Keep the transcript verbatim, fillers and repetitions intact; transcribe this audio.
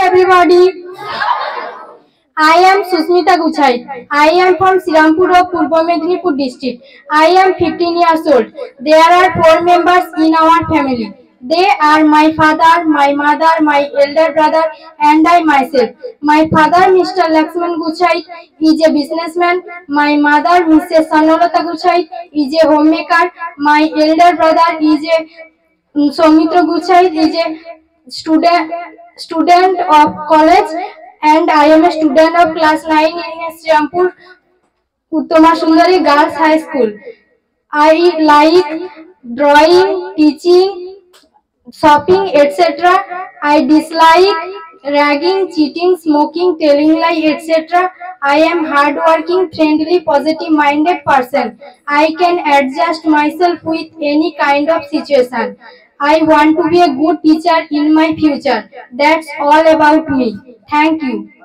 everybody. I am Susmita Guchai. I am from Sirampur of Purba Medinipur district. I am fifteen years old. There are four members in our family. They are my father, my mother, my elder brother, and I myself. My father, Mister Lakshman Guchai, is a businessman. My mother, Missus Sanolata Guchai, is a homemaker. My elder brother is a Somitra Guchai, is a student student of college, and I am a student of class nine in Sriampur Uttama Sundari Girls High School. I like drawing, teaching, shopping, et cetera. I dislike ragging, cheating, smoking, telling lie, et cetera. I am hardworking, friendly, positive-minded person. I can adjust myself with any kind of situation. I want to be a good teacher in my future. That's all about me. Thank you.